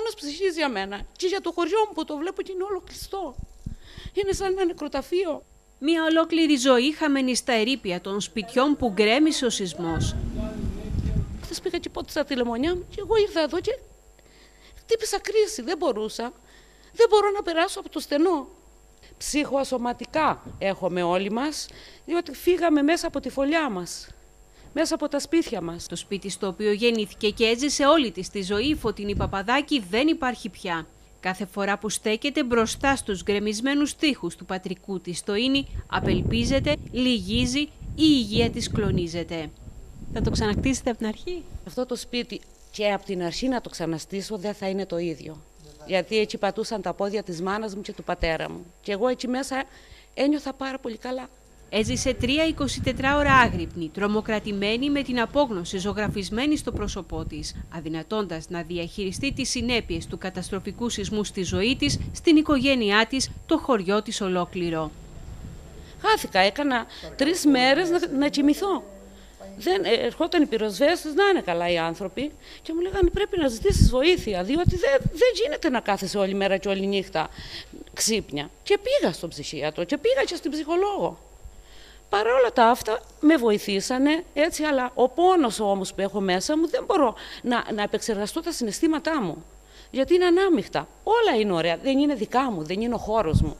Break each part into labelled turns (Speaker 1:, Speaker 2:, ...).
Speaker 1: πόνος ψυχής για μένα και για το χωριό μου που το βλέπω και είναι όλο κλειστό. Είναι σαν ένα νεκροταφείο.
Speaker 2: Μια ολόκληρη ζωή χαμένη στα ερείπια των σπιτιών που γκρέμισε ο σεισμός.
Speaker 1: Χθες πήγα και πότισα τη λεμονιά μου και εγώ ήρθα εδώ και χτύπησα κρίση. Δεν μπορούσα. Δεν μπορώ να περάσω από το στενό. Ψυχοσωματικά έχουμε όλοι μας, διότι φύγαμε μέσα από τη φωλιά μας, μέσα από τα σπίτια μας.
Speaker 2: Το σπίτι στο οποίο γεννήθηκε και έζησε όλη της τη ζωή η Φωτεινή Παπαδάκη δεν υπάρχει πια. Κάθε φορά που στέκεται μπροστά στους γκρεμισμένους τοίχους του πατρικού της στο Ίνι, απελπίζεται, λυγίζει, η υγεία της κλονίζεται. Θα το ξανακτήσετε από την αρχή?
Speaker 1: Αυτό το σπίτι και από την αρχή να το ξαναστήσω δεν θα είναι το ίδιο. Γιατί έτσι πατούσαν τα πόδια της μάνας μου και του πατέρα μου. Και εγώ έτσι μέσα ένιωθα πάρα πολύ καλά.
Speaker 2: Έζησε 3 24 ώρα άγρυπνη, τρομοκρατημένη με την απόγνωση ζωγραφισμένη στο πρόσωπό της, αδυνατώντας να διαχειριστεί τις συνέπειες του καταστροφικού σεισμού στη ζωή της, στην οικογένειά της, το χωριό της ολόκληρο.
Speaker 1: Χάθηκα, έκανα 3 μέρες να κοιμηθώ. Ερχόταν οι πυροσβέστες, να είναι καλά οι άνθρωποι, και μου λέγανε πρέπει να ζητήσεις βοήθεια, διότι δεν γίνεται να κάθεσαι όλη μέρα και όλη νύχτα ξύπνια. Και πήγα στον ψυχίατρο και πήγα και στην ψυχολόγο. Παρά όλα τα αυτά με βοηθήσανε έτσι, αλλά ο πόνος όμως που έχω μέσα μου δεν μπορώ να επεξεργαστώ τα συναισθήματά μου. Γιατί είναι ανάμειχτα. Όλα είναι ωραία. Δεν είναι δικά μου, δεν είναι ο χώρος μου.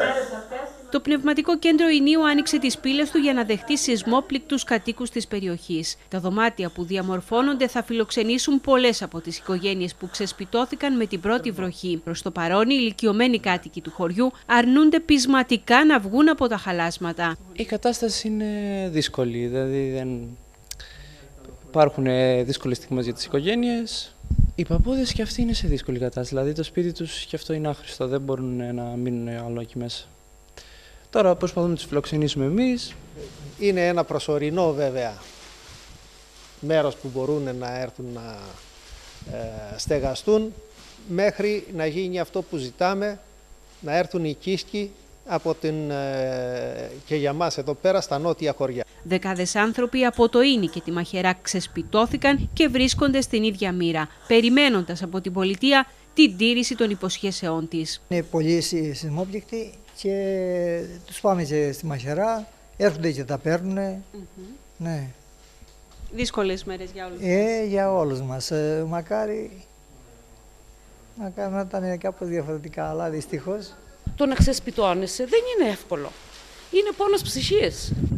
Speaker 2: Το Πνευματικό Κέντρο Ινίου άνοιξε τις πύλες του για να δεχτεί σεισμόπληκτους κατοίκους της περιοχής. Τα δωμάτια που διαμορφώνονται θα φιλοξενήσουν πολλές από τις οικογένειες που ξεσπιτώθηκαν με την πρώτη βροχή. Προς το παρόν, οι ηλικιωμένοι κάτοικοι του χωριού αρνούνται πεισματικά να βγουν από τα χαλάσματα.
Speaker 3: Η κατάσταση είναι δύσκολη, δηλαδή δεν υπάρχουν δύσκολες στιγμές για τις οικογένειες. Οι παππούδες και αυτοί είναι σε δύσκολη κατάσταση, δηλαδή το σπίτι τους και αυτό είναι άχρηστο, δεν μπορούν να μείνουν άλλο εκεί μέσα. Τώρα προσπαθούμε να τους φιλοξενήσουμε εμείς.
Speaker 4: Είναι ένα προσωρινό βέβαια μέρος που μπορούν να έρθουν να στεγαστούν μέχρι να γίνει αυτό που ζητάμε, να έρθουν οι Κίσκοι και για μας εδώ πέρα στα νότια χωριά.
Speaker 2: Δεκάδες άνθρωποι από το Ίνι και τη Μαχαιρά ξεσπιτώθηκαν και βρίσκονται στην ίδια μοίρα, περιμένοντας από την πολιτεία την τήρηση των υποσχέσεών της.
Speaker 5: Είναι πολλοί σεισμόπληκτοι και τους πάμε και στη Μαχαιρά, έρχονται και τα παίρνουν. Ναι.
Speaker 2: Δύσκολες μέρες για όλους.
Speaker 5: Για όλους μας. Μακάρι να ήταν κάπως διαφορετικά, αλλά δυστυχώς.
Speaker 1: Το να ξεσπιτώνεσαι δεν είναι εύκολο. Είναι πόνος ψυχής.